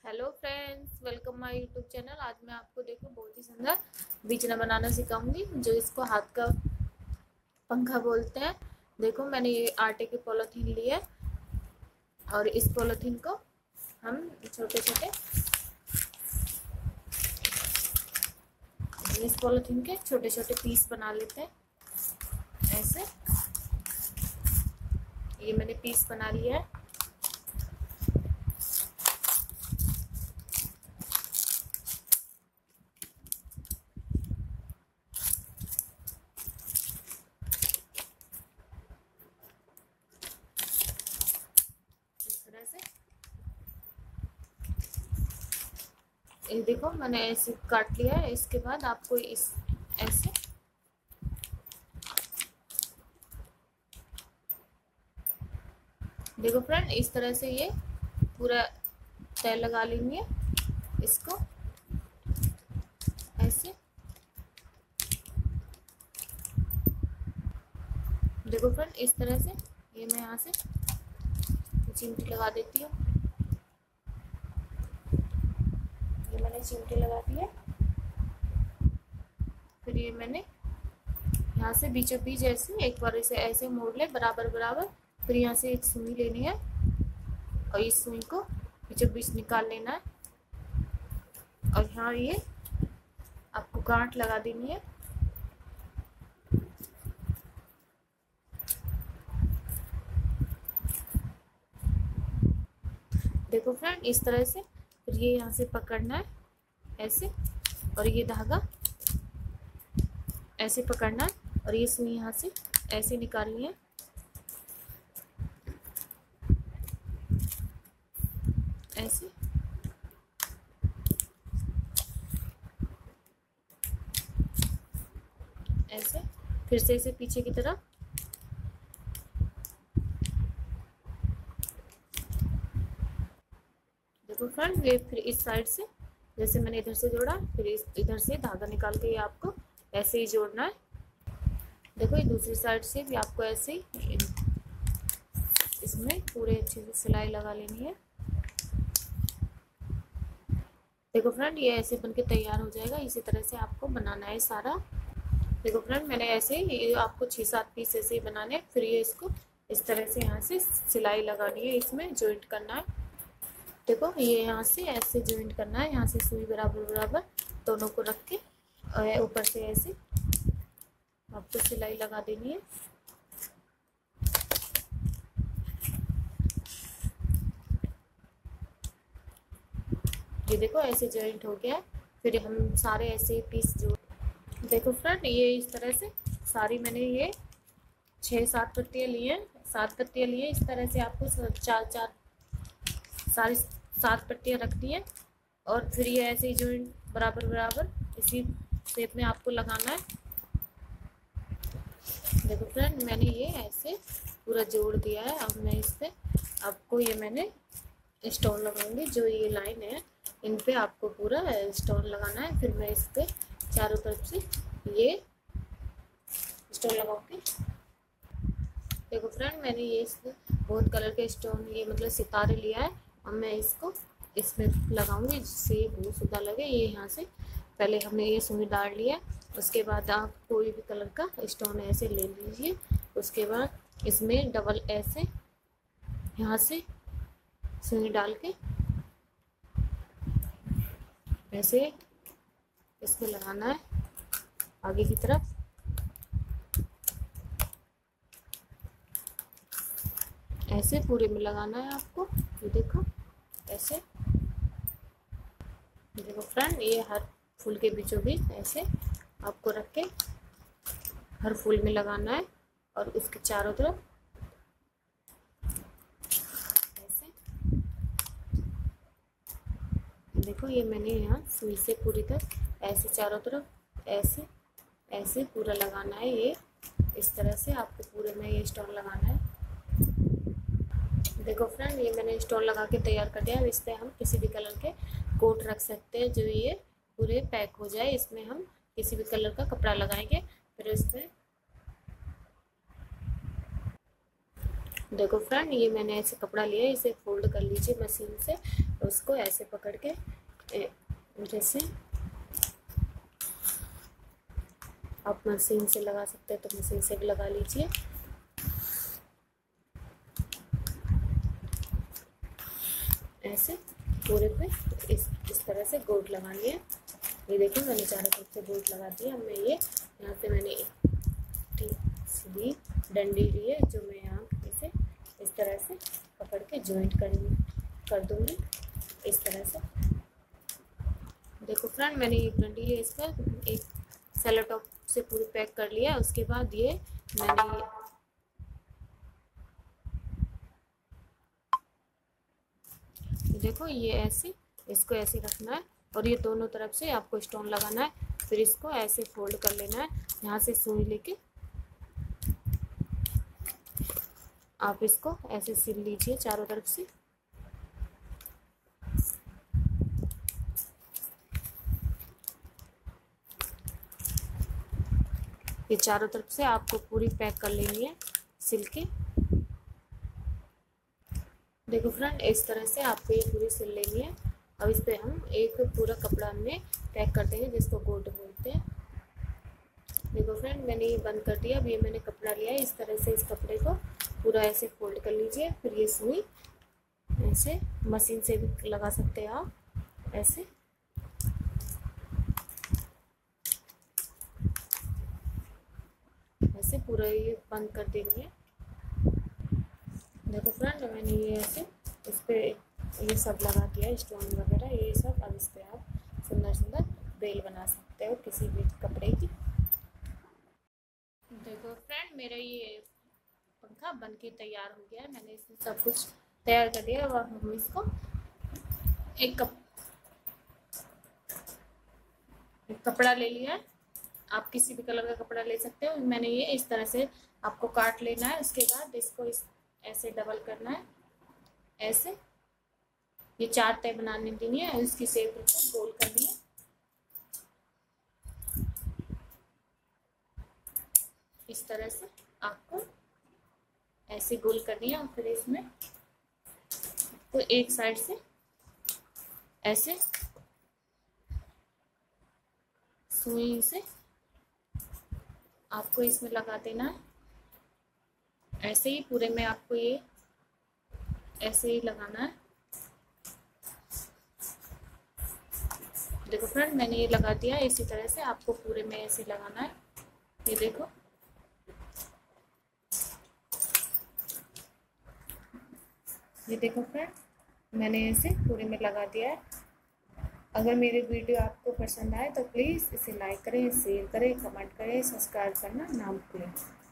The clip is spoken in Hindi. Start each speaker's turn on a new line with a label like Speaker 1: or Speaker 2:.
Speaker 1: Hello friends, welcome my YouTube channel. आज मैं आपको देखो बहुत ही सुंदर बिछना बनाना सिखाऊंगी, जो इसको हाथ का पंखा बोलते हैं। देखो मैंने ये आटे की पॉलीथीन ली है और इस पॉलीथीन को हम छोटे छोटे इस पॉलीथीन के छोटे छोटे पीस बना लेते हैं। ऐसे ये मैंने पीस बना लिया है। इस तरह से ये देखो मैंने ऐसे काट लिया है। इसके बाद आपको इस ऐसे देखो फ्रेंड, इस तरह से ये पूरा तय लगा लेंगे। इसको ऐसे देखो फ्रेंड, इस तरह से ये मैं यहाँ से चिमटी लगा देती हूँ। ये मैंने चिमटी लगा दी है। फिर ये मैंने यहाँ से बीचों बीच ऐसे एक बार इसे ऐसे मोड़ ले बराबर बराबर। फिर यहाँ से एक सुई लेनी है और इस सुई को बीचों बीच निकाल लेना है और यहाँ ये आपको गांठ लगा देनी है। देखो फ्रेंड, इस तरह से फिर ये यहाँ से पकड़ना है ऐसे, और ये धागा ऐसे पकड़ना है और ये सुई यहाँ से ऐसे निकालनी है। ऐसे ऐसे फिर से इसे पीछे की तरफ देखो फ्रेंड, ये फिर इस साइड से जैसे मैंने इधर से जोड़ा, फिर इधर से धागा निकाल के ये आपको ऐसे ही जोड़ना है। देखो ये दूसरी साइड से भी आपको ऐसे ही इसमें पूरे अच्छे से सिलाई लगा लेनी है। देखो फ्रेंड, ये ऐसे बनके तैयार हो जाएगा। इसी तरह से आपको बनाना है सारा। देखो फ्रेंड, मैंने ऐसे ये आपको 6-7 पीस ऐसे ही बनाने। फिर ये इसको इस तरह से यहाँ से सिलाई लगानी है, इसमें जॉइंट करना है। देखो ये यहाँ से ऐसे जॉइंट करना है, यहाँ से सुई बराबर बराबर दोनों को रख के ऊपर से ऐसे आपको सिलाई लगा देनी है। ये देखो ऐसे जॉइंट हो गया है। फिर हम सारे ऐसे पीस जोड़ देखो फ्रेंड, ये इस तरह से सारी मैंने ये 6-7 पत्तियाँ ली हैं। 7 पत्तियाँ लिए। इस तरह से आपको सारी 7 पत्तियाँ रखनी है और फिर ये ऐसे ही जॉइंट बराबर बराबर इसी शेप में आपको लगाना है। देखो फ्रेंड, मैंने ये ऐसे पूरा जोड़ दिया है। अब मैं इस पे आपको ये मैंने स्टोन लगाऊंगी। जो ये लाइन है इन पे आपको पूरा स्टोन लगाना है। फिर मैं इस पे चारों तरफ से ये स्टोन लगाऊंगी। देखो फ्रेंड, मैंने ये बहुत कलर के स्टोन ये मतलब सितारे लिया है। अब मैं इसको इसमें लगाऊंगी जिससे ये बहुत सीधा लगे। ये यहाँ से पहले हमने ये सुई डाल लिया। उसके बाद आप कोई भी कलर का स्टोन ऐसे ले लीजिए। उसके बाद इसमें डबल ऐसे यहाँ से सुई डाल के ऐसे इसमें लगाना है आगे की तरफ। ऐसे पूरे में लगाना है आपको। ये देखो ऐसे। देखो फ्रेंड, ये हर फूल के बीचों बीच ऐसे आपको रख के हर फूल में लगाना है और उसके चारों तरफ ऐसे। देखो ये मैंने यहाँ सुई से पूरी तरह ऐसे चारों तरफ ऐसे ऐसे पूरा लगाना है। ये इस तरह से आपको पूरे में ये स्टोन लगाना है। देखो फ्रेंड, ये मैंने स्टोन लगा के तैयार कर दिया है। इस पर हम किसी भी कलर के कोट रख सकते हैं जो ये पूरे पैक हो जाए। इसमें हम किसी भी कलर का कपड़ा लगाएंगे। फिर इसमें देखो फ्रेंड, ये मैंने ऐसे कपड़ा लिया है, इसे फोल्ड कर लीजिए मशीन से। उसको ऐसे पकड़ के जैसे आप मशीन से लगा सकते हैं तो मशीन से भी लगा लीजिए। ऐसे पूरे पे इस तरह से गोट लगा लिया। ये देखो मैंने चारों तरफ से गोट लगा दिया। अब मैं ये यहाँ से मैंने एक सीधी डंडी ली है, जो मैं यहाँ इसे इस तरह से पकड़ के जॉइंट कर दूँगी इस तरह से। देखो फ्रेंड, मैंने एक डंडी ली, इस पर एक सेलो टॉप से पूरी पैक कर लिया। उसके बाद ये मैंने देखो ये ऐसे इसको ऐसे रखना है और ये दोनों तरफ से आपको स्टोन लगाना है। फिर इसको ऐसे फोल्ड कर लेना है, यहाँ से सुई लेके आप इसको ऐसे सिल लीजिए चारों तरफ से। ये चारों तरफ से आपको पूरी पैक कर लेनी है सिल के। देखो फ्रेंड, इस तरह से आपको ये पूरी सिल लेनी है। अब इस पे हम एक पूरा कपड़ा हमने पैक कर देंगे, जिसको गोट बोलते हैं। देखो फ्रेंड, मैंने ये बंद कर दिया। अब ये मैंने कपड़ा लिया है, इस तरह से इस कपड़े को पूरा ऐसे फोल्ड कर लीजिए। फिर ये सुई ऐसे मशीन से भी लगा सकते हैं आप, ऐसे ऐसे पूरा ये बंद कर देंगे। देखो फ्रेंड, मैंने ये ऐसे इस पर ये सब लगा दिया है, स्टोन वगैरह ये सब। अब इस पर आप सुंदर सुंदर बेल बना सकते हो किसी भी कपड़े की। देखो फ्रेंड, मेरा ये पंखा बन के तैयार हो गया है। मैंने इसमें सब कुछ तैयार कर दिया। और हम इसको एक कपड़ा ले लिया है, आप किसी भी कलर का कपड़ा ले सकते हो। मैंने ये इस तरह से आपको काट लेना है। उसके बाद इसको ऐसे डबल करना है, ऐसे ये 4 तय बनाने देनी है। इसकी शेप को गोल करनी है इस तरह से, आपको ऐसे गोल करनी है। और फिर इसमें तो एक साइड से ऐसे सुई से आपको इसमें लगा देना है। ऐसे ही पूरे में आपको ये ऐसे ही लगाना है। देखो फ्रेंड, मैंने ये लगा दिया है। इसी तरह से आपको पूरे में ऐसे लगाना है। ये देखो, ये देखो फ्रेंड, मैंने ऐसे पूरे में लगा दिया है। अगर मेरी वीडियो आपको पसंद आए तो प्लीज़ इसे लाइक करें, शेयर करें, कमेंट करें, सब्सक्राइब करना ना भूलें।